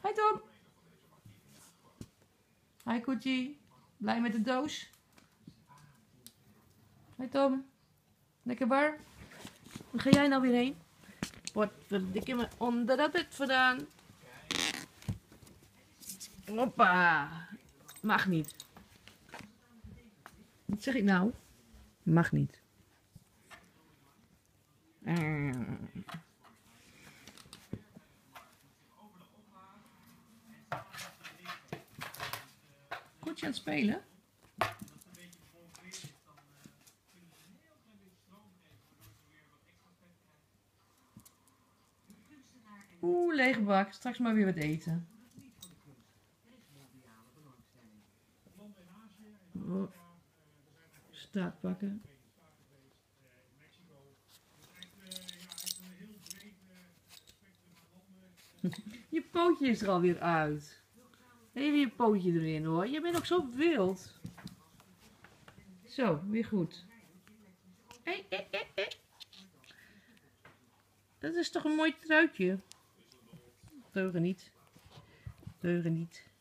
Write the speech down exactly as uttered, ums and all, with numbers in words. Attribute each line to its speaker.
Speaker 1: Hi Tom. Hi Koetjie. Blij met de doos? Hi Tom. Lekker warm? Waar ga jij nou weer heen? Wordt verdikke me onder dat bed vandaan. Hoppa. Mag niet. Wat zeg ik nou? Mag niet. Mm. Koetje aan het spelen? Oeh, lege bak. Straks maar weer wat eten. Oh. Staat pakken. Je pootje is er alweer uit. Even je pootje erin hoor. Je bent ook zo wild. Zo, weer goed. Hey, hey, hey, hey. Dat is toch een mooi truitje? Deugen niet. Deugen niet.